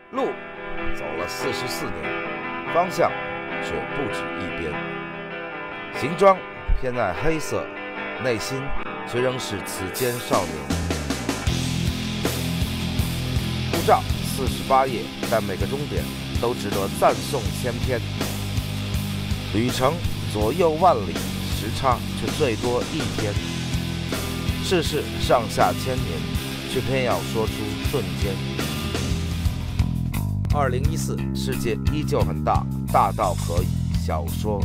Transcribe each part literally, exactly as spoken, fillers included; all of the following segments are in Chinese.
路走了四十四年，方向却不止一边。行装偏爱黑色，内心却仍是此间少年。护照四十八页，但每个终点都值得赞颂千篇。旅程左右万里，时差却最多一天。世事上下千年，却偏要说出瞬间。二零一四，世界依旧很大，大到可以小说。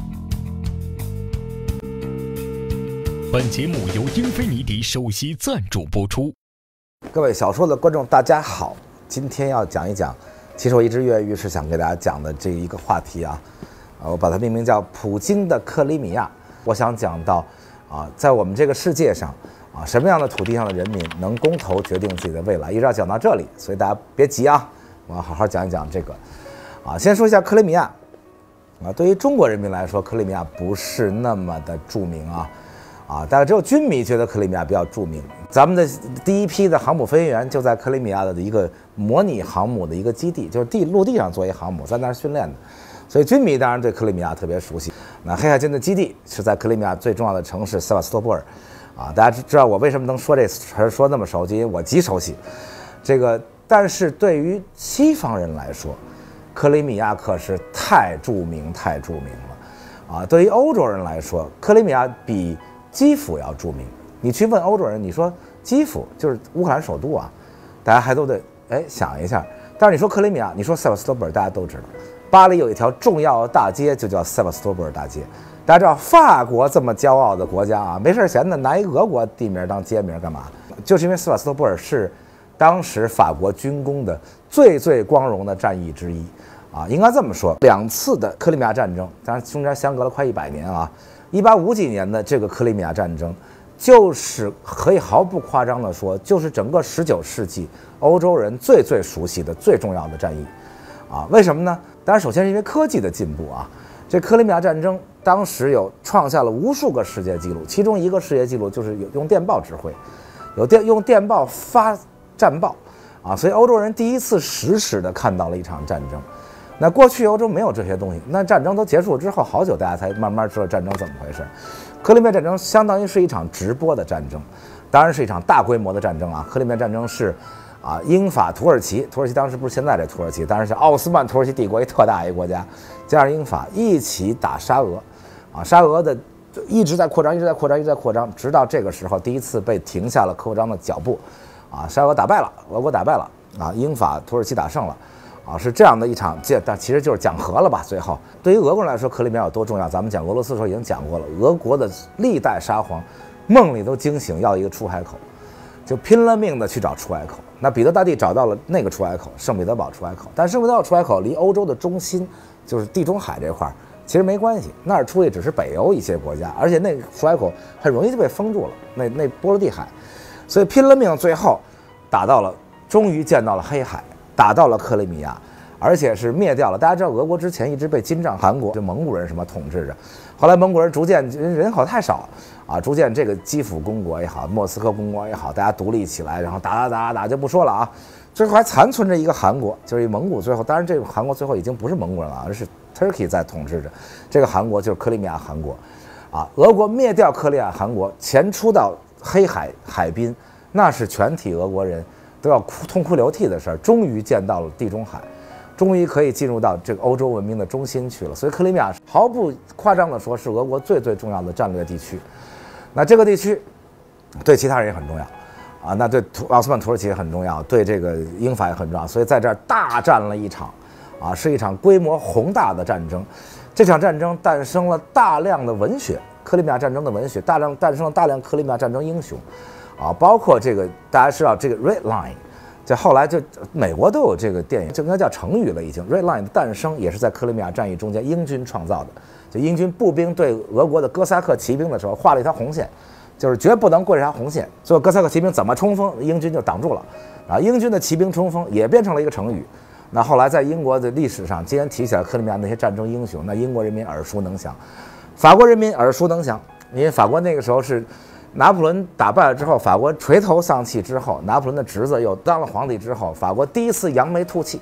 本节目由英菲尼迪首席赞助播出。 各位小说的观众，大家好，今天要讲一讲，其实我一直跃跃欲试想给大家讲的这一个话题啊，我把它命名叫普京的克里米亚。我想讲到啊，在我们这个世界上啊，什么样的土地上的人民能公投决定自己的未来，一直要讲到这里，所以大家别急啊，我要好好讲一讲这个啊。先说一下克里米亚啊，对于中国人民来说，克里米亚不是那么的著名啊。啊，大概只有军迷觉得克里米亚比较著名。咱们的第一批的航母飞行员就在克里米亚的一个模拟航母的一个基地，就是地陆地上做一航母，在那儿训练的。所以军迷当然对克里米亚特别熟悉。那黑海军的基地是在克里米亚最重要的城市塞瓦斯托波尔。啊，大家知道我为什么能说这词儿说那么熟悉，因为我极熟悉。这个，但是对于西方人来说，克里米亚可是太著名太著名了。啊，对于欧洲人来说，克里米亚比基辅要著名。你去问欧洲人，你说基辅就是乌克兰首都啊，大家还都得哎想一下。但是你说克里米亚，你说塞瓦斯托波尔，大家都知道。巴黎有一条重要的大街，就叫塞瓦斯托波尔大街。大家知道法国这么骄傲的国家啊，没事闲的拿一俄国地名当街名干嘛？就是因为塞瓦斯托波尔是当时法国军工的最最光荣的战役之一啊。应该这么说，两次的克里米亚战争，当然中间相隔了快一百年啊。一八五几年的这个克里米亚战争，就是可以毫不夸张地说，就是整个十九世纪欧洲人最最熟悉的最重要的战役，啊，为什么呢？当然，首先是因为科技的进步啊。这克里米亚战争当时有创下了无数个世界纪录，其中一个世界纪录就是有用电报指挥，有电用电报发战报，啊，所以欧洲人第一次实时的看到了一场战争。那过去欧洲没有这些东西，那战争都结束之后好久，大家才慢慢知道战争怎么回事。克里米亚战争相当于是一场直播的战争，当然是一场大规模的战争啊。克里米亚战争是啊，英法土耳其，土耳其当时不是现在这土耳其，当然是奥斯曼土耳其帝国一特大一个国家，加上英法一起打沙俄，啊，沙俄的一直在扩张，一直在扩张，一直在扩张，直到这个时候第一次被停下了扩张的脚步，啊，沙俄打败了，俄国打败了，啊，英法土耳其打胜了。啊，是这样的一场，这但其实就是讲和了吧。最后，对于俄国人来说，克里米亚有多重要？咱们讲俄罗斯的时候已经讲过了。俄国的历代沙皇梦里都惊醒，要一个出海口，就拼了命的去找出海口。那彼得大帝找到了那个出海口，圣彼得堡出海口。但圣彼得堡出海口离欧洲的中心，就是地中海这块儿，其实没关系。那儿出去只是北欧一些国家，而且那个出海口很容易就被封住了。那那波罗的海，所以拼了命，最后打到了，终于见到了黑海。打到了克里米亚，而且是灭掉了。大家知道，俄国之前一直被金帐汗国、就蒙古人什么统治着，后来蒙古人逐渐人口太少啊，逐渐这个基辅公国也好，莫斯科公国也好，大家独立起来，然后打打打打就不说了啊。最后还残存着一个汗国，就是一蒙古。最后，当然这个汗国最后已经不是蒙古人了，而是 Turkey 在统治着。这个汗国就是克里米亚汗国，啊，俄国灭掉克里米亚汗国，前出到黑海海滨，那是全体俄国人都要哭痛哭流涕的事儿，终于见到了地中海，终于可以进入到这个欧洲文明的中心去了。所以克里米亚毫不夸张地说，是俄国最最重要的战略地区。那这个地区对其他人也很重要啊，那对奥斯曼土耳其也很重要，对这个英法也很重要。所以在这儿大战了一场，啊，是一场规模宏大的战争。这场战争诞生了大量的文学，克里米亚战争的文学，大量诞生了大量克里米亚战争英雄。啊，包括这个大家知道这个 Red Line， 这后来就美国都有这个电影，这应该叫成语了已经。Red Line 的诞生也是在克里米亚战役中间英军创造的。就英军步兵对俄国的哥萨克骑兵的时候画了一条红线，就是绝不能过这条红线。最后哥萨克骑兵怎么冲锋，英军就挡住了。啊，英军的骑兵冲锋也变成了一个成语。那后来在英国的历史上，既然提起来克里米亚那些战争英雄，那英国人民耳熟能详，法国人民耳熟能详，因为法国那个时候是拿破仑打败了之后，法国垂头丧气之后，拿破仑的侄子又当了皇帝之后，法国第一次扬眉吐气，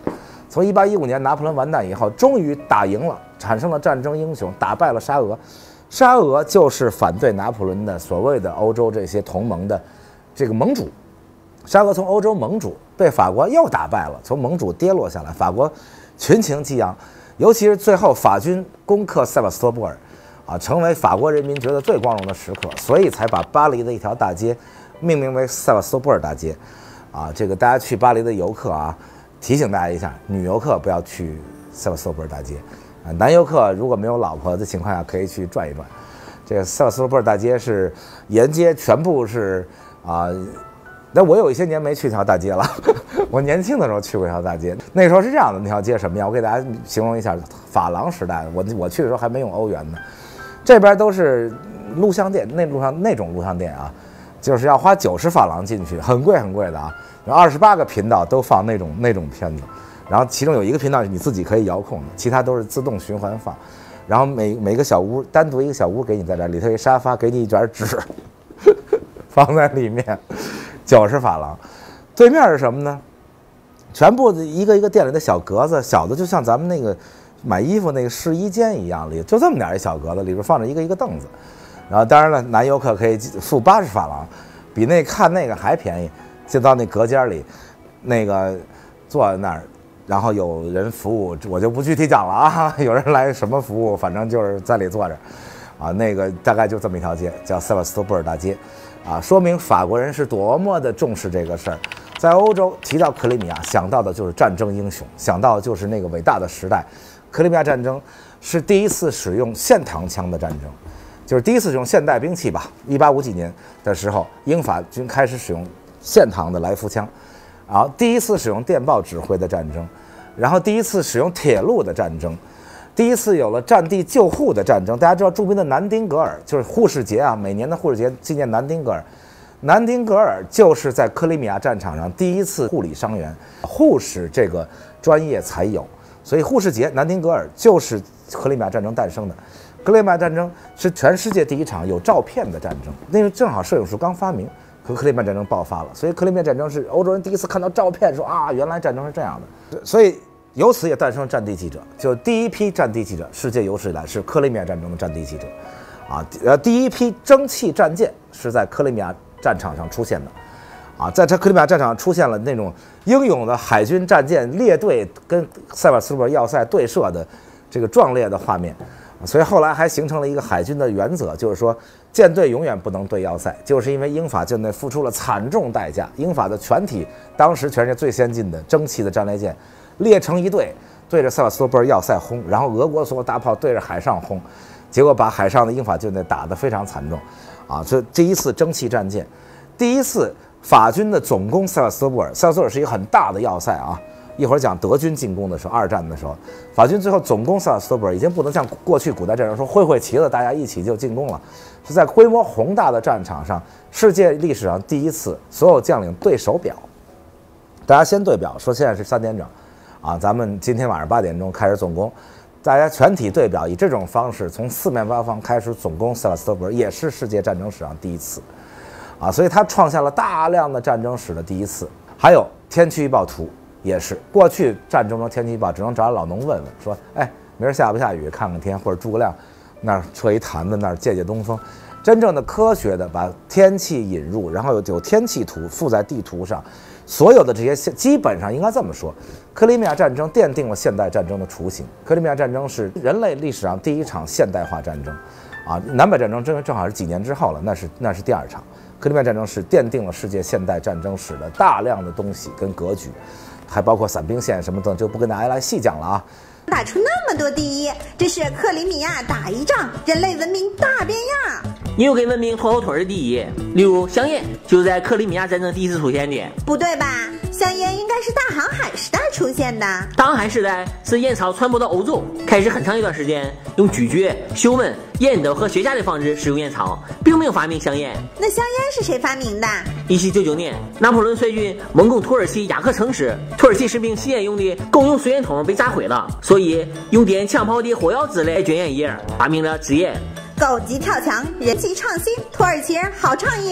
从一八一五年拿破仑完蛋以后，终于打赢了，产生了战争英雄，打败了沙俄。沙俄就是反对拿破仑的所谓的欧洲这些同盟的这个盟主。沙俄从欧洲盟主被法国又打败了，从盟主跌落下来，法国群情激昂，尤其是最后法军攻克塞瓦斯托波尔，啊，成为法国人民觉得最光荣的时刻，所以才把巴黎的一条大街命名为塞瓦斯托波尔大街。啊，这个大家去巴黎的游客啊，提醒大家一下，女游客不要去塞瓦斯托波尔大街，啊，男游客如果没有老婆的情况下可以去转一转。这个塞瓦斯托波尔大街是沿街全部是啊，那我有一些年没去这条大街了，我年轻的时候去过一条大街，那时候是这样的，那条街什么样？我给大家形容一下，珐琅时代，我我去的时候还没用欧元呢，这边都是录像店，那录像那种录像店啊。就是要花九十法郎进去，很贵很贵的啊！有二十八个频道都放那种那种片子，然后其中有一个频道是你自己可以遥控的，其他都是自动循环放。然后每每个小屋单独一个小屋给你在这，里头一沙发，给你一卷纸放在里面，九十法郎。对面是什么呢？全部的一个一个店里的小格子，小的就像咱们那个买衣服那个试衣间一样，里就这么点一小格子，里边放着一个一个凳子。然后当然了，男游客可以付八十法郎，比那看那个还便宜。就到那隔间里，那个坐在那儿，然后有人服务，我就不具体讲了啊。有人来什么服务，反正就是在里坐着，啊，那个大概就这么一条街，叫塞瓦斯托波尔大街，啊，说明法国人是多么的重视这个事儿。在欧洲提到克里米亚，想到的就是战争英雄，想到的就是那个伟大的时代。克里米亚战争是第一次使用线膛枪的战争。就是第一次使用现代兵器吧，一八五几年的时候，英法军开始使用线膛的来福枪，然后第一次使用电报指挥的战争，然后第一次使用铁路的战争，第一次有了战地救护的战争。大家知道著名的南丁格尔就是护士节啊，每年的护士节纪念南丁格尔。南丁格尔就是在克里米亚战场上第一次护理伤员，护士这个专业才有，所以护士节南丁格尔就是克里米亚战争诞生的。克里米亚战争是全世界第一场有照片的战争，那个正好摄影术刚发明，可克里米亚战争爆发了，所以克里米亚战争是欧洲人第一次看到照片，说啊，原来战争是这样的，所以由此也诞生了战地记者，就第一批战地记者，世界有史以来是克里米亚战争的战地记者，啊，呃，第一批蒸汽战舰是在克里米亚战场上出现的，啊，在这克里米亚战场上出现了那种英勇的海军战舰列队跟塞瓦斯托波尔要塞对射的这个壮烈的画面。所以后来还形成了一个海军的原则，就是说舰队永远不能对要塞，就是因为英法舰队付出了惨重代价。英法的全体当时全世界最先进的蒸汽的战列舰列成一队，对着塞瓦斯托波尔要塞轰，然后俄国所有大炮对着海上轰，结果把海上的英法舰队打得非常惨重，啊，这第一次蒸汽战舰，第一次法军的总攻塞瓦斯托波尔，塞瓦斯托波尔是一个很大的要塞啊。一会儿讲德军进攻的时候，二战的时候，法军最后总攻塞瓦斯托波尔，已经不能像过去古代战争说挥挥旗子，大家一起就进攻了，是在规模宏大的战场上，世界历史上第一次所有将领对手表，大家先对表，说现在是三点整，啊，咱们今天晚上八点钟开始总攻，大家全体对表，以这种方式从四面八方开始总攻塞瓦斯托波尔，也是世界战争史上第一次，啊，所以它创下了大量的战争史的第一次。还有天气预报图。也是，过去战争中天气预报只能找老农问问，说，哎，明儿下不下雨，看看天，或者诸葛亮那儿吹一坛子，那儿借借东风。真正的科学的把天气引入，然后有有天气图附在地图上，所有的这些基本上应该这么说，克里米亚战争奠定了现代战争的雏形。克里米亚战争是人类历史上第一场现代化战争，啊，南北战争正正好是几年之后了，那是那是第二场。克里米亚战争是奠定了世界现代战争史的大量的东西跟格局。还包括散兵线什么的，就不跟大家来细讲了啊。 打出那么多第一，这是克里米亚打一仗，人类文明大变样。 也有给文明拖后腿的第一，例如香烟就是在克里米亚战争第一次出现的。 不对吧？香烟应该是大航海时代出现的。 大航海时代是烟草传播到欧洲，开始很长一段时间用咀嚼、嗅闻、烟斗和雪茄的方式使用烟草，并没有发明香烟。 那香烟是谁发明的？ 一七九九年，拿破仑率军猛攻土耳其雅克城时，土耳其士兵吸烟用的公用水烟筒被炸毁了，所以用点枪炮的火药子来卷烟叶，发明了纸烟。 狗急跳墙，人气创新，土耳其人好创意。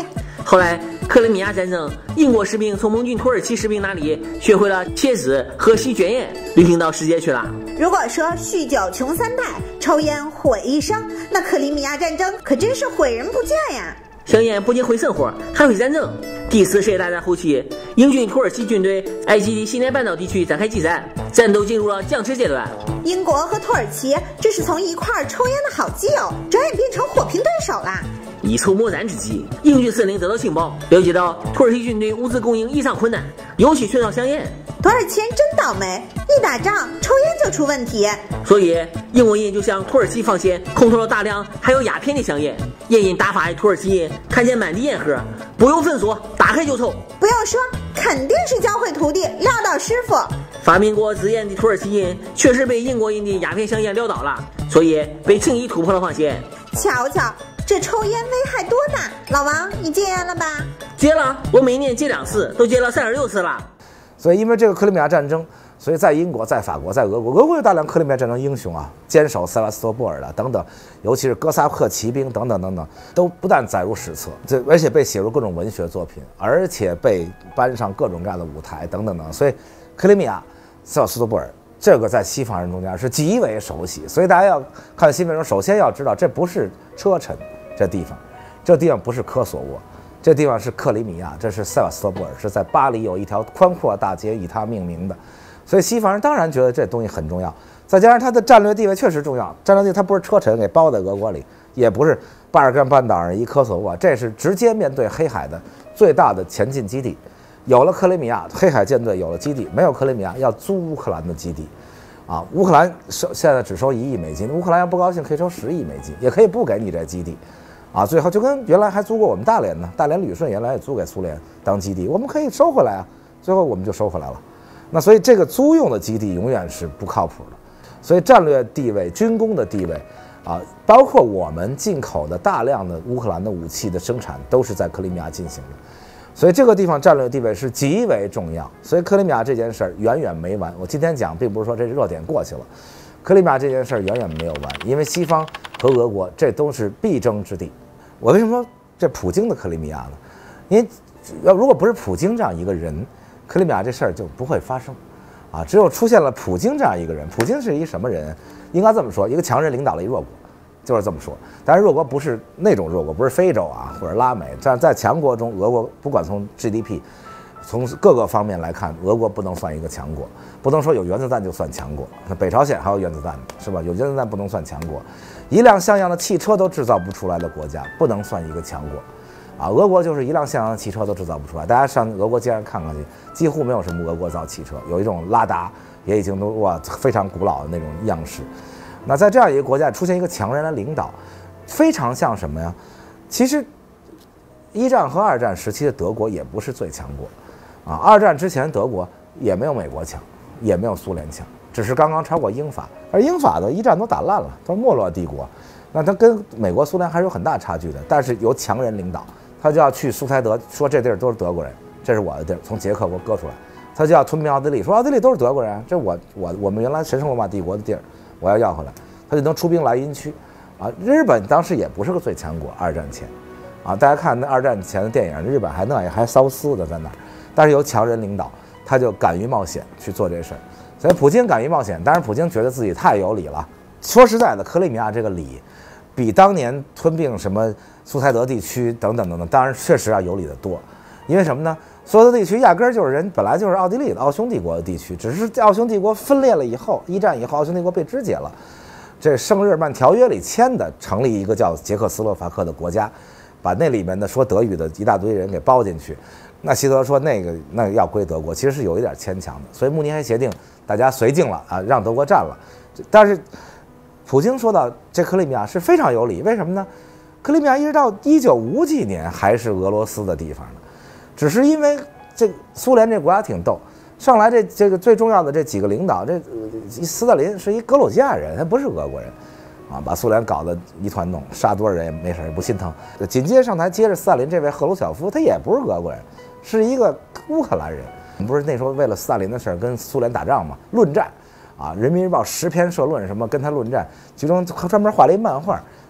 后来克里米亚战争，英国士兵从盟军土耳其士兵那里学会了写字和吸卷烟，旅行到世界去了。 如果说酗酒穷三代，抽烟毁一生，那克里米亚战争可真是毁人不见呀！ 香烟不仅毁生活，还毁战争。第一次世界大战后期，英军土耳其军队埃及的西奈半岛地区展开激战，战斗进入了僵持阶段。 英国和土耳其这是从一块儿抽烟的好基友，转眼变成火拼对手啦。 一筹莫展之际，英军司令得到情报，了解到土耳其军队物资供应异常困难，尤其缺少香烟。 土耳其人真倒霉，一打仗抽烟就出问题。 所以英国人就向土耳其方向空投了大量含有鸦片的香烟。烟瘾大发的土耳其人看见满地烟盒，不用分说，打开就抽。 不用说，肯定是教会徒弟撂倒师傅。 发明过纸烟的土耳其人确实被英国人的鸦片香烟撂倒了，所以被轻易突破了防线。 瞧瞧，这抽烟危害多大！老王，你戒烟了吧？ 戒了，我每年戒两次，都戒了三十六次了。 所以因为这个克里米亚战争，所以在英国、在法国、在俄国，俄国有大量克里米亚战争英雄啊，坚守塞瓦斯托波尔的等等，尤其是哥萨克骑兵等等等等，都不但载入史册，这而且被写入各种文学作品，而且被搬上各种各样的舞台等等等。所以克里米亚、塞瓦斯托波尔这个在西方人中间是极为熟悉，所以大家要看新闻的时候，首先要知道这不是车臣这地方，这地方不是科索沃。这地方是克里米亚，这是塞瓦斯托波尔，是在巴黎有一条宽阔的大街以它命名的，所以西方人当然觉得这东西很重要，再加上它的战略地位确实重要。战略地位它不是车臣给包在俄国里，也不是巴尔干半岛上一科索沃，这是直接面对黑海的最大的前进基地。有了克里米亚，黑海舰队有了基地；没有克里米亚，要租乌克兰的基地。啊，乌克兰收现在只收一亿美金，乌克兰要不高兴可以收十亿美金，也可以不给你这基地。啊，最后就跟原来还租过我们大连呢，大连旅顺原来也租给苏联当基地，我们可以收回来啊，最后我们就收回来了。那所以这个租用的基地永远是不靠谱的，所以战略地位、军工的地位，啊，包括我们进口的大量的乌克兰的武器的生产都是在克里米亚进行的，所以这个地方战略地位是极为重要。所以克里米亚这件事儿远远没完，我今天讲并不是说这热点过去了。克里米亚这件事儿远远没有完，因为西方和俄国这都是必争之地。我为什么说这普京的克里米亚呢？因为要如果不是普京这样一个人，克里米亚这事儿就不会发生，啊，只有出现了普京这样一个人。普京是一什么人？应该这么说，一个强人领导了一弱国，就是这么说。当然，弱国不是那种弱国，不是非洲啊或者拉美，在在强国中，俄国不管从 G D P。从各个方面来看，俄国不能算一个强国，不能说有原子弹就算强国。那北朝鲜还有原子弹是吧？有原子弹不能算强国，一辆像样的汽车都制造不出来的国家，不能算一个强国。啊，俄国就是一辆像样的汽车都制造不出来。大家上俄国街上看看去，几乎没有什么俄国造汽车，有一种拉达也已经都哇非常古老的那种样式。那在这样一个国家出现一个强人来领导，非常像什么呀？其实一战和二战时期的德国也不是最强国。啊，二战之前德国也没有美国强，也没有苏联强，只是刚刚超过英法。而英法的一战都打烂了，都是没落帝国，那它跟美国、苏联还是有很大差距的。但是由强人领导，他就要去苏台德，说这地儿都是德国人，这是我的地儿，从捷克给我割出来。他就要吞并奥地利，说奥地利都是德国人，这我我我们原来神圣罗马帝国的地儿，我要要回来。他就能出兵莱茵区。啊，日本当时也不是个最强国，二战前，啊，大家看那二战前的电影，日本还那也还骚丝的在那儿。但是由强人领导，他就敢于冒险去做这事儿。所以普京敢于冒险，当然普京觉得自己太有理了。说实在的，克里米亚这个理，比当年吞并什么苏台德地区等等等等，当然确实要有理的多。因为什么呢？苏台德地区压根儿就是人本来就是奥地利的奥匈帝国的地区，只是奥匈帝国分裂了以后，一战以后奥匈帝国被肢解了，这圣日耳曼条约里签的，成立一个叫捷克斯洛伐克的国家，把那里面的说德语的一大堆人给包进去。那希特勒说那个那个要归德国，其实是有一点牵强的，所以慕尼黑协定大家绥靖了啊，让德国占了。但是普京说到这克里米亚是非常有理，为什么呢？克里米亚一直到一九五几年还是俄罗斯的地方呢，只是因为这苏联这国家挺逗，上来这这个最重要的这几个领导，这斯大林是一格鲁吉亚人，他不是俄国人。啊，把苏联搞得一团弄，杀多少人也没事，也不心疼。紧接着上台接着斯大林这位赫鲁晓夫，他也不是俄国人，是一个乌克兰人。不是那时候为了斯大林的事儿跟苏联打仗嘛，论战，啊，《人民日报》十篇社论什么跟他论战，其中专门画了一漫画，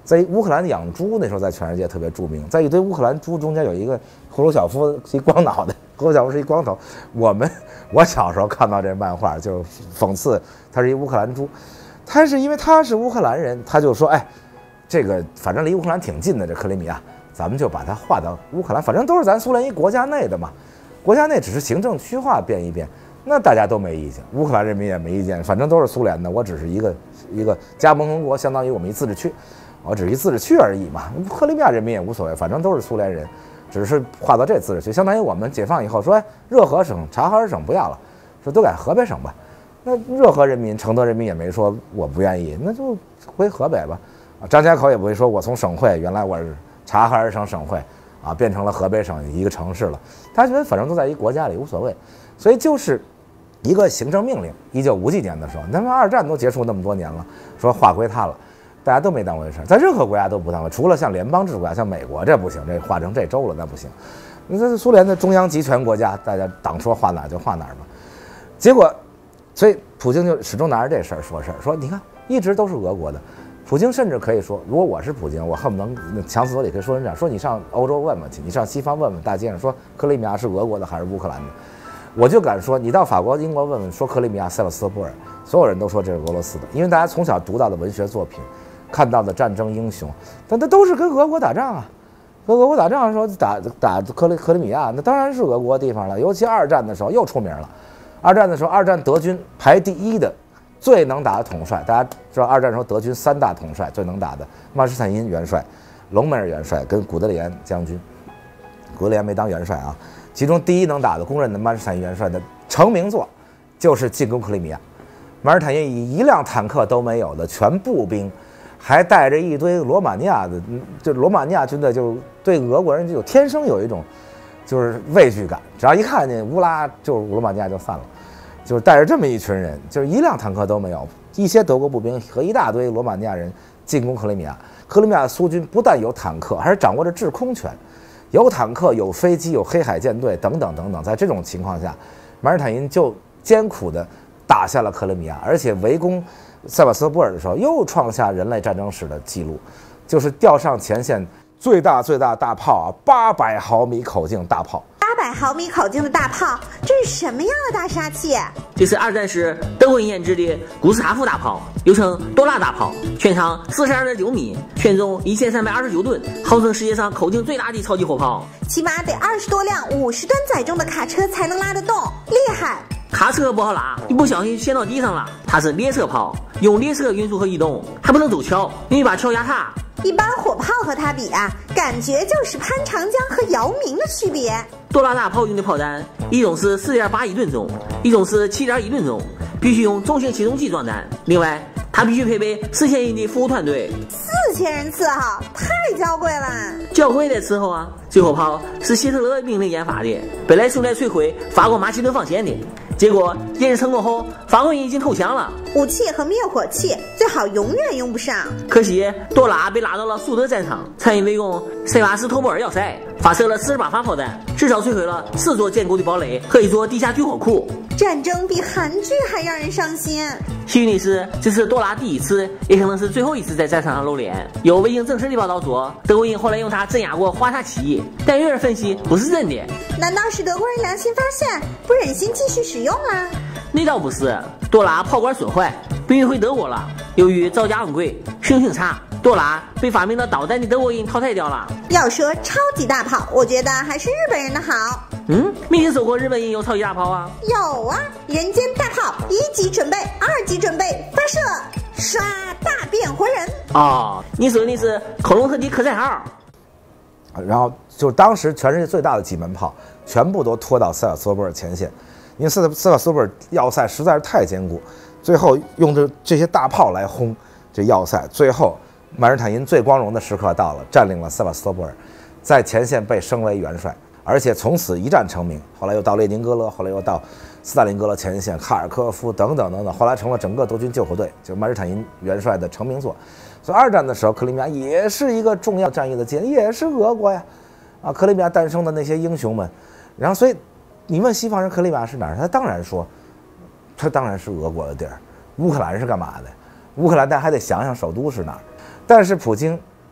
在乌克兰养猪，那时候在全世界特别著名，在一堆乌克兰猪中间有一个赫鲁晓夫，是一光脑袋，赫鲁晓夫是一光头。我们我小时候看到这漫画，就是讽刺他是一乌克兰猪，他是因为他是乌克兰人，他就说，哎，这个反正离乌克兰挺近的，这克里米亚，咱们就把它划到乌克兰，反正都是咱苏联一国家内的嘛，国家内只是行政区划变一变，那大家都没意见，乌克兰人民也没意见，反正都是苏联的，我只是一个一个加盟共和国，相当于我们一自治区。我只是一自治区而已嘛，克里米亚人民也无所谓，反正都是苏联人，只是划到这自治区，相当于我们解放以后说，哎，热河省、察哈尔省不要了，说都改河北省吧。那热河人民、承德人民也没说我不愿意，那就回河北吧。啊，张家口也不会说我从省会，原来我是察哈尔省省会啊，变成了河北省一个城市了。他觉得反正都在一国家里无所谓，所以就是一个行政命令。一九五几年的时候，那么二战都结束那么多年了，说划归他了。大家都没当回事，在任何国家都不当回事，除了像联邦制国家，像美国这不行，这划成这州了那不行。那这苏联的中央集权国家，大家党说划哪就划哪吧。结果，所以普京就始终拿着这事儿说事儿，说你看一直都是俄国的。普京甚至可以说，如果我是普京，我恨不能强词夺理可以说成这样，说你上欧洲问问去，你上西方问问，大街上说克里米亚是俄国的还是乌克兰的，我就敢说，你到法国、英国问问，说克里米亚、塞瓦斯托波尔，所有人都说这是俄罗斯的，因为大家从小读到的文学作品。看到的战争英雄，但他都是跟俄国打仗啊，跟俄国打仗的时候打打克里克里米亚，那当然是俄国地方了。尤其二战的时候又出名了，二战的时候，二战德军排第一的最能打的统帅，大家知道二战时候德军三大统帅最能打的，曼施坦因元帅、隆美尔元帅跟古德里安将军，古德里安没当元帅啊，其中第一能打的公认的曼施坦因元帅的成名作就是进攻克里米亚，曼施坦因以一辆坦克都没有的全步兵。还带着一堆罗马尼亚的，就罗马尼亚军队，就对俄国人就天生有一种就是畏惧感，只要一看见乌拉，就是罗马尼亚就散了，就是带着这么一群人，就是一辆坦克都没有，一些德国步兵和一大堆罗马尼亚人进攻克里米亚。克里米亚的苏军不但有坦克，还是掌握着制空权，有坦克、有飞机、有黑海舰队等等等等。在这种情况下，马尔坦因就艰苦地打下了克里米亚，而且围攻塞瓦斯托波尔的时候，又创下人类战争史的记录，就是调上前线最大最大大炮啊，八百毫米口径大炮。 八百毫米口径的大炮，这是什么样的大杀器？ 这是二战时德国人研制的古斯塔夫大炮，又称多拉大炮，全长四十二点九米，全重一千三百二十九吨，号称世界上口径最大的超级火炮。 起码得二十多辆五十吨载重的卡车才能拉得动，厉害！ 卡车不好拉，一不小心陷到地上了。它是列车炮，用列车运输和移动，还不能走桥，因为把桥压塌。 一般火炮和它比啊，感觉就是潘长江和姚明的区别。 多拉大炮用的炮弹，一种是 四点八一吨重，一种是 七点一吨重，必须用重型起重机装弹。另外，它必须配备四千人的服务团队。 四千人伺候，太娇贵了。 娇贵的伺候啊！最后炮是希特勒命令研发的，本来是用来摧毁法国马其顿防线的。结果研制成功后，法国人已经投降了。 武器和灭火器最好永远用不上。 可惜多拉被拉到了苏德战场，参与围攻塞瓦斯托波尔要塞，发射了四十八发炮弹，至少摧毁了四座坚固的堡垒和一座地下军火库。 战争比韩剧还让人伤心。 幸运的是，这是多拉第一次，也可能是最后一次在战场上露脸。有未经证实的报道说，德国人后来用它镇压过华沙起义，但有人分析不是真的。 难道是德国人良心发现，不忍心继续使用啦？ 那倒不是，多拉炮管损坏，被运回德国了。由于造价昂贵，实用性差，多拉被发明了导弹的德国人淘汰掉了。 要说超级大炮，我觉得还是日本人的好。 嗯，没听说过日本人有超级大炮啊？ 有啊，人间大炮，一级准备，二级准备，发射，唰，大变活人。 哦，你说的是科隆特的科赛号。 然后就当时全世界最大的几门炮，全部都拖到塞瓦斯托波尔前线，因为塞塞瓦斯托波尔要塞实在是太坚固，最后用这这些大炮来轰这要塞。最后，马尔坦因最光荣的时刻到了，占领了塞瓦斯托波尔，在前线被升为元帅，而且从此一战成名。后来又到列宁格勒，后来又到斯大林格勒前线、卡尔科夫等等等等，后来成了整个德军救火队，就是马尔坦因元帅的成名作。所以二战的时候，克里米亚也是一个重要战役的节点，也是俄国呀，啊，克里米亚诞生的那些英雄们。然后，所以你问西方人克里米亚是哪儿，他当然说，他当然是俄国的地儿。乌克兰是干嘛的？乌克兰大家还得想想首都是哪儿。但是普京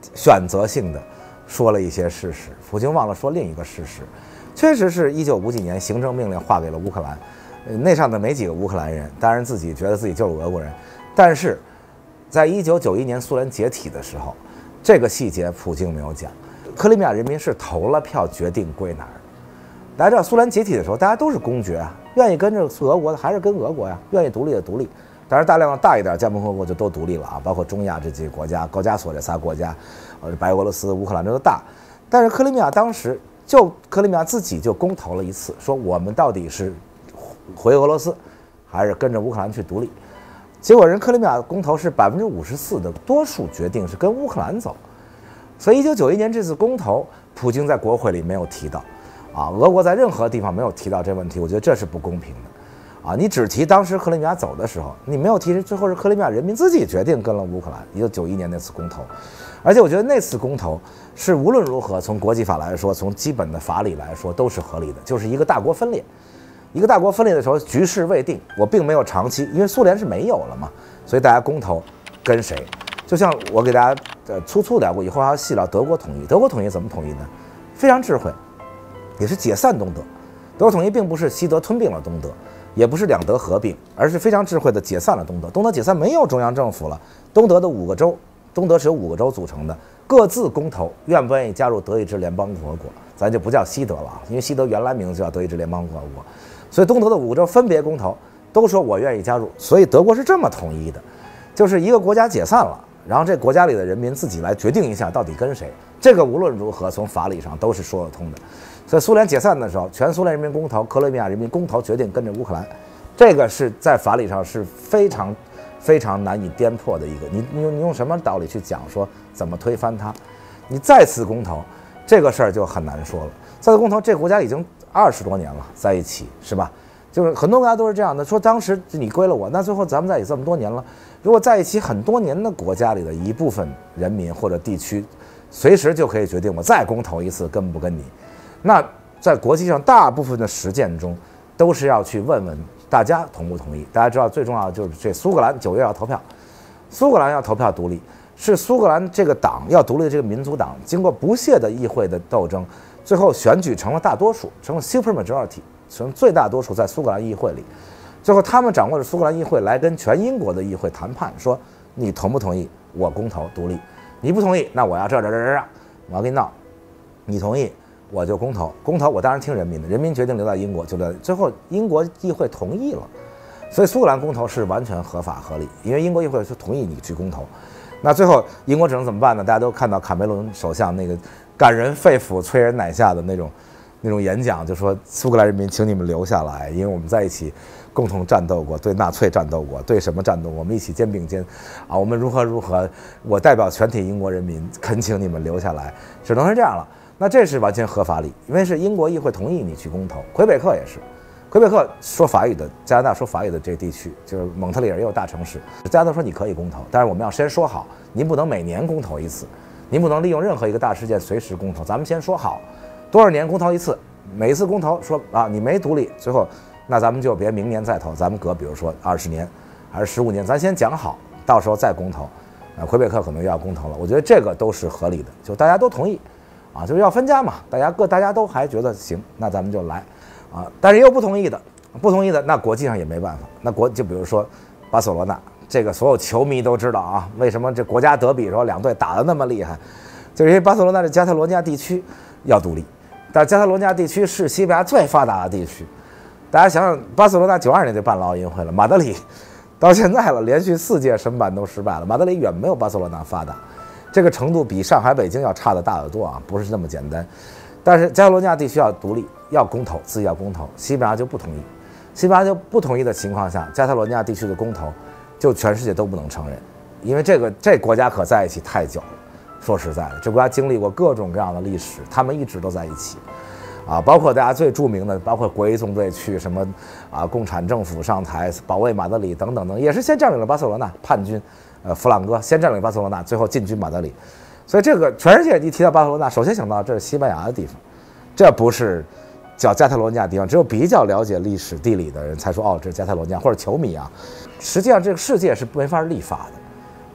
选择性的说了一些事实，普京忘了说另一个事实，确实是一九五几年行政命令划给了乌克兰，呃，那上的没几个乌克兰人，当然自己觉得自己就是俄国人，但是在一九九一年苏联解体的时候，这个细节普京没有讲，克里米亚人民是投了票决定归哪儿。大家知道苏联解体的时候，大家都是公爵啊，愿意跟着俄国的还是跟俄国呀，愿意独立的独立。当然，大量的大一点加盟共和国就都独立了啊，包括中亚这几个国家，高加索这仨国家，呃，白俄罗斯、乌克兰这都大。但是克里米亚当时就克里米亚自己就公投了一次，说我们到底是回俄罗斯，还是跟着乌克兰去独立？结果人克里米亚公投是百分之五十四的多数决定是跟乌克兰走。所以一九九一年这次公投，普京在国会里没有提到。啊，俄国在任何地方没有提到这问题，我觉得这是不公平的，啊，你只提当时克里米亚走的时候，你没有提最后是克里米亚人民自己决定跟了乌克兰。一九九一年那次公投，而且我觉得那次公投是无论如何从国际法来说，从基本的法理来说都是合理的，就是一个大国分裂，一个大国分裂的时候局势未定，我并没有长期，因为苏联是没有了嘛，所以大家公投跟谁？就像我给大家呃粗粗聊过，以后还要细聊德国统一，德国统一怎么统一呢？非常智慧。也是解散东德，德国统一并不是西德吞并了东德，也不是两德合并，而是非常智慧的解散了东德。东德解散没有中央政府了，东德的五个州，东德是由五个州组成的，各自公投愿不愿意加入德意志联邦共和国，咱就不叫西德了啊，因为西德原来名字叫德意志联邦共和国，所以东德的五个州分别公投，都说我愿意加入，所以德国是这么统一的，就是一个国家解散了，然后这国家里的人民自己来决定一下到底跟谁，这个无论如何从法理上都是说得通的。所以苏联解散的时候，全苏联人民公投，克里米亚人民公投决定跟着乌克兰，这个是在法理上是非常非常难以颠破的一个。你你用你用什么道理去讲说怎么推翻它？你再次公投，这个事儿就很难说了。再次公投，这个国家已经二十多年了，在一起是吧？就是很多国家都是这样的，说当时你归了我，那最后咱们在一起这么多年了，如果在一起很多年的国家里的一部分人民或者地区，随时就可以决定我再公投一次跟不跟你。那在国际上大部分的实践中，都是要去问问大家同不同意。大家知道最重要的就是这苏格兰九月要投票，苏格兰要投票独立，是苏格兰这个党要独立的这个民族党，经过不懈的议会的斗争，最后选举成了大多数，成了 super majority， 成最大多数在苏格兰议会里。最后他们掌握着苏格兰议会来跟全英国的议会谈判，说你同不同意我公投独立？你不同意，那我要这这这这，我要跟你闹。你同意？我就公投，公投我当然听人民的，人民决定留在英国就留在，最后英国议会同意了，所以苏格兰公投是完全合法合理，因为英国议会是同意你去公投。那最后英国只能怎么办呢？大家都看到卡梅伦首相那个感人肺腑、催人奶下的那种那种演讲，就说苏格兰人民，请你们留下来，因为我们在一起共同战斗过，对纳粹战斗过，对什么战斗，我们一起肩并肩啊，我们如何如何，我代表全体英国人民恳请你们留下来，只能是这样了。那这是完全合法理，因为是英国议会同意你去公投。魁北克也是，魁北克说法语的，加拿大说法语的这地区，就是蒙特利尔也有大城市，大家都说你可以公投，但是我们要先说好，您不能每年公投一次，您不能利用任何一个大事件随时公投，咱们先说好，多少年公投一次，每一次公投说啊你没独立，最后那咱们就别明年再投，咱们隔比如说二十年还是十五年，咱先讲好，到时候再公投。啊，魁北克可能又要公投了，我觉得这个都是合理的，就大家都同意。啊，就是要分家嘛，大家各大家都还觉得行，那咱们就来，啊，但是也有不同意的，不同意的那国际上也没办法。那国就比如说巴塞罗那，这个所有球迷都知道啊，为什么这国家德比时候两队打得那么厉害，就是因为巴塞罗那这加泰罗尼亚地区要独立，但是加泰罗尼亚地区是西班牙最发达的地区。大家想想，巴塞罗那九二年就办了奥运会了，马德里到现在了，连续四届申办都失败了，马德里远没有巴塞罗那发达。这个程度比上海、北京要差得大得多啊，不是那么简单。但是加泰罗尼亚地区要独立，要公投，自己要公投，西班牙就不同意。西班牙就不同意的情况下，加泰罗尼亚地区的公投就全世界都不能承认，因为这个这国家可在一起太久了。说实在的，这国家经历过各种各样的历史，他们一直都在一起，啊，包括大家最著名的，包括国际纵队去什么啊，共产政府上台保卫马德里等等等，也是先占领了巴塞罗那，叛军。呃，弗朗哥先占领巴塞罗那，最后进军马德里，所以这个全世界一提到巴塞罗那，首先想到这是西班牙的地方，这不是叫加泰罗尼亚地方。只有比较了解历史地理的人才说，哦，这是加泰罗尼亚，或者球迷啊。实际上，这个世界是没法立法的，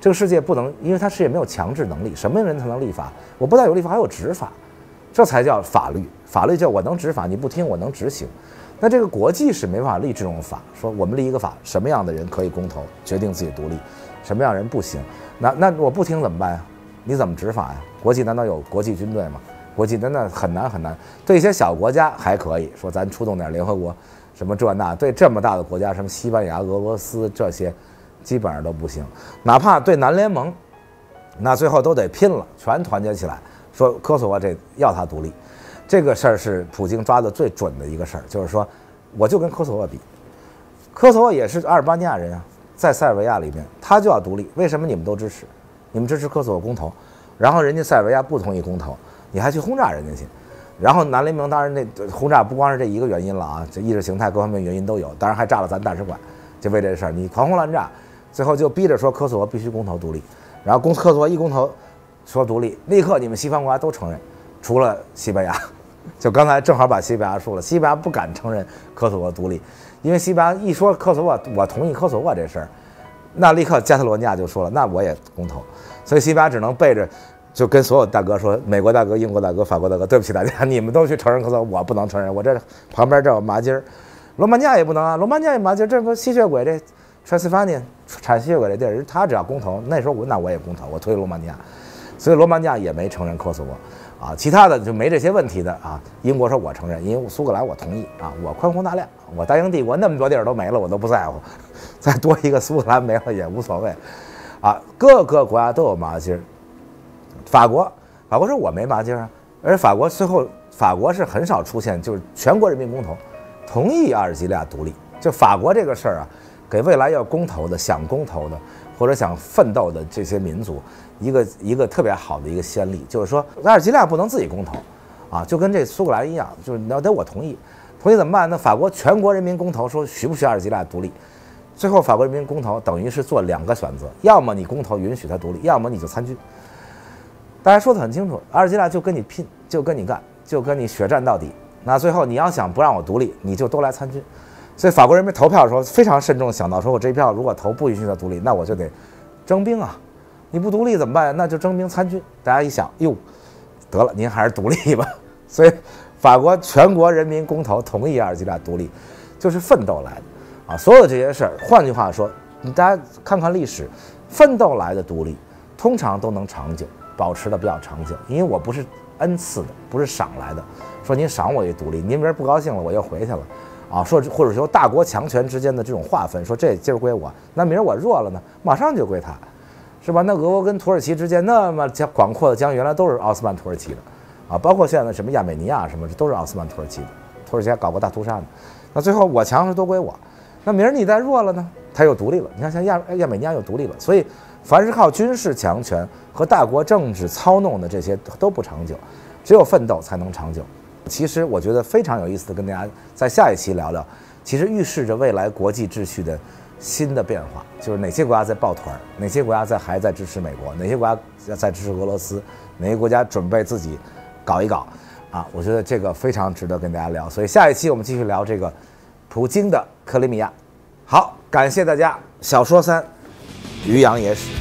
这个世界不能，因为它世界没有强制能力，什么人才能立法？我不但有立法，还有执法，这才叫法律。法律叫我能执法，你不听我能执行。那这个国际是没办法立这种法，说我们立一个法，什么样的人可以公投，决定自己独立，什么样的人不行。那那我不听怎么办呀？你怎么执法呀？国际难道有国际军队吗？国际真的很难很难。对一些小国家还可以说，咱出动点联合国，什么这那。对这么大的国家，什么西班牙、俄罗斯这些，基本上都不行。哪怕对南联盟，那最后都得拼了，全团结起来，说科索沃这要他独立。这个事儿是普京抓的最准的一个事儿，就是说，我就跟科索沃比，科索沃也是阿尔巴尼亚人啊，在塞尔维亚里面，他就要独立。为什么你们都支持？你们支持科索沃公投，然后人家塞尔维亚不同意公投，你还去轰炸人家去。然后南联盟当然那轰炸不光是这一个原因了啊，这意识形态各方面原因都有，当然还炸了咱大使馆，就为这事儿你狂轰滥炸，最后就逼着说科索沃必须公投独立，然后公科索沃一公投说独立，立刻你们西方国家都承认，除了西班牙。就刚才正好把西班牙说了，西班牙不敢承认科索沃独立，因为西班牙一说科索沃，我同意科索沃这事儿，那立刻加泰罗尼亚就说了，那我也公投，所以西班牙只能背着，就跟所有大哥说，美国大哥、英国大哥、法国大哥，对不起大家，你们都去承认科索沃，我不能承认，我这旁边这有麻筋儿，罗马尼亚也不能啊，罗马尼亚也麻筋儿，这不吸血鬼这 Transylvania 产吸血鬼这地儿，他只要公投，那时候我那我也公投，我推罗马尼亚，所以罗马尼亚也没承认科索沃。啊，其他的就没这些问题的啊。英国说我承认，因为苏格兰我同意啊，我宽宏大量，我大英帝国那么多地儿都没了，我都不在乎，再多一个苏格兰没了也无所谓，啊，各个国家都有麻筋儿。法国，法国说我没麻筋儿啊，而法国最后法国是很少出现就是全国人民公投同意阿尔及利亚独立，就法国这个事儿啊，给未来要公投的、想公投的或者想奋斗的这些民族。一个一个特别好的一个先例，就是说阿尔及利亚不能自己公投，啊，就跟这苏格兰一样，就是你要得我同意，同意怎么办？那法国全国人民公投说许不许阿尔及利亚独立，最后法国人民公投等于是做两个选择，要么你公投允许他独立，要么你就参军。大家说得很清楚，阿尔及利亚就跟你拼，就跟你干，就跟你血战到底。那最后你要想不让我独立，你就都来参军。所以法国人民投票的时候非常慎重，想到说我这一票如果投不允许他独立，那我就得征兵啊。你不独立怎么办？那就征兵参军。大家一想，哟，得了，您还是独立吧。所以，法国全国人民公投同意阿尔及利亚独立，就是奋斗来的啊。所有这些事儿，换句话说，你大家看看历史，奋斗来的独立，通常都能长久，保持的比较长久。因为我不是恩赐的，不是赏来的。说您赏我一独立，您明儿不高兴了，我又回去了，啊，说或者说大国强权之间的这种划分，说这今儿归我，那明儿我弱了呢，马上就归他。是吧？那俄国跟土耳其之间那么广阔的疆域，原来都是奥斯曼土耳其的，啊，包括现在的什么亚美尼亚什么，都是奥斯曼土耳其的。土耳其还搞过大屠杀呢。那最后我强是都归我，那明儿你再弱了呢，他又独立了。你看像亚亚美尼亚又独立了。所以，凡是靠军事强权和大国政治操弄的这些都不长久，只有奋斗才能长久。其实我觉得非常有意思的，跟大家在下一期聊聊，其实预示着未来国际秩序的新的变化，就是哪些国家在抱团，哪些国家在还在支持美国，哪些国家在支持俄罗斯，哪些国家准备自己搞一搞，啊，我觉得这个非常值得跟大家聊。所以下一期我们继续聊这个普京的克里米亚。好，感谢大家。小说三，于洋野史。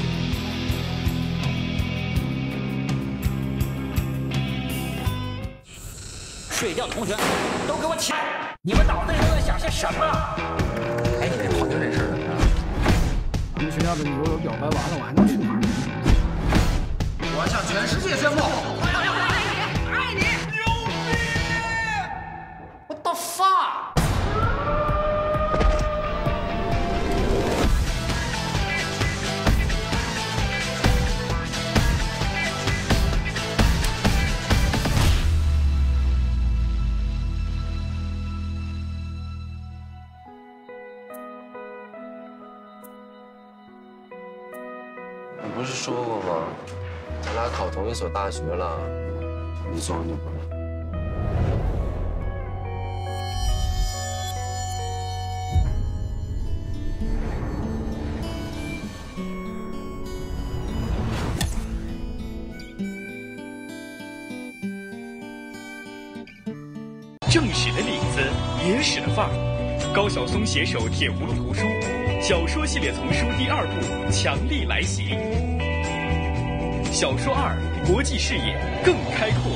睡觉的同学都给我起来！你们脑袋里都在想些什么？哎，你这跑牛这事儿怎么着？ 咱们学校的牛肉表白完了，我还能去哪儿？ 我要向全世界宣布，我要爱你，爱你，牛逼 ！What the fuck？ 你不是说过吗？咱俩考同一所大学了，你走你不来。 正史的影子，野史的范儿。高晓松携手铁葫芦图书， 小说系列丛书第二部强力来袭。小说二，国际视野更开阔。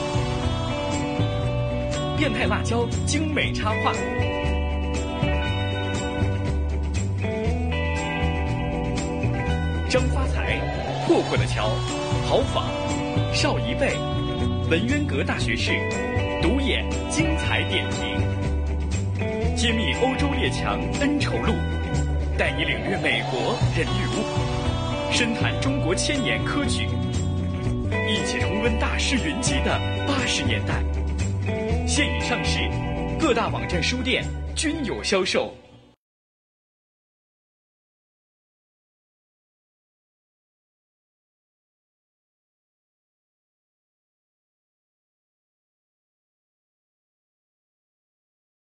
变态辣椒精美插画。张发财，破破的桥，豪仿，邵一贝，文渊阁大学士，独眼精彩点评，揭秘欧洲列强恩仇录，带你领略美国人与物，深谈中国千年科举，一起重温大师云集的八十年代。现已上市，各大网站书店均有销售。